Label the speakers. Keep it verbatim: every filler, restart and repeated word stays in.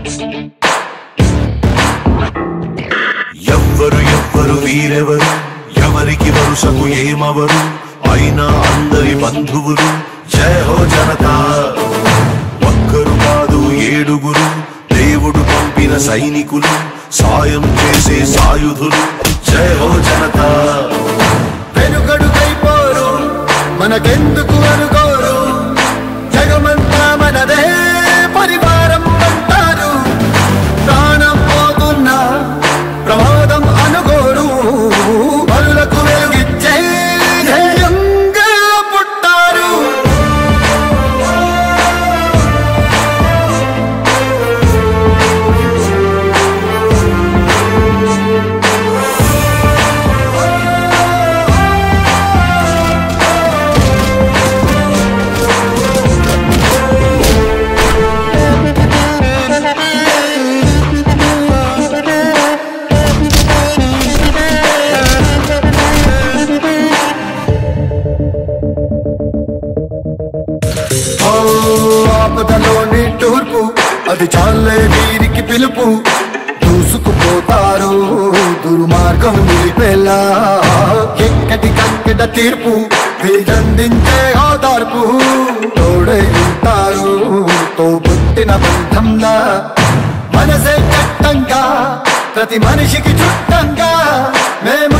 Speaker 1: ఎవ్వరు ఎవ్వరు వీరెవరు, ఎవరికి వరుసకు ఏమవరు, అయినా అందరి బంధువులు. జయ హో జనతా. ఒక్కరు కాదు ఏడుగురు, దేవుడు పంపిన సైనికులు, సాయం చేసే సాయుధులు. జయ హో జనతా.
Speaker 2: వెనుకడుకైపోరు, మనకెందుకు అనుకోరు, జగమంతా మనదే పరివారం అంటారు. ప్రాణం పోతున్నా ప్రమాదం అనుకోరు, పరులకు వెలుగిచ్చే ధైర్యంగా పుట్టారు. ఆపదలోని తూర్పు, అది చాలే వీరికి పిలుపు. దూసుకుపోతారు దుర్మార్గం నిలిపేలా, ఎక్కడి కక్కడ తీర్పు వీరందించే ఓదార్పు. తోడై ఉంటారు తో పుట్టిన బంధంలా, మనసే చట్టంగా ప్రతి మనిషికి చుట్టంగా. మేము